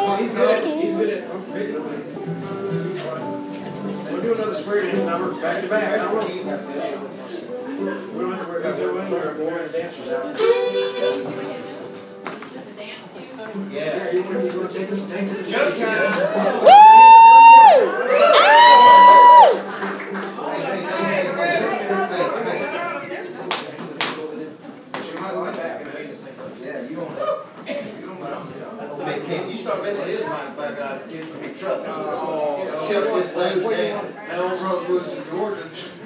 He's good. He's good at picking them. We'll do another square dance number back to back. I will. We don't have to worry about doing our boys dancers out. Yeah, you want to take this tank to the show time. Yeah, you don't know. You start messing with his mind if I got to get to the truck. Shut this thing down. Hell broke loose in Georgia.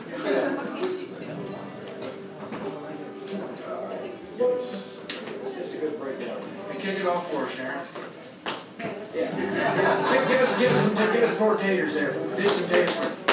It's a good breakdown. Hey, kick it off for us, Sharon. Yeah. Give us 4 taters there. Do some taters.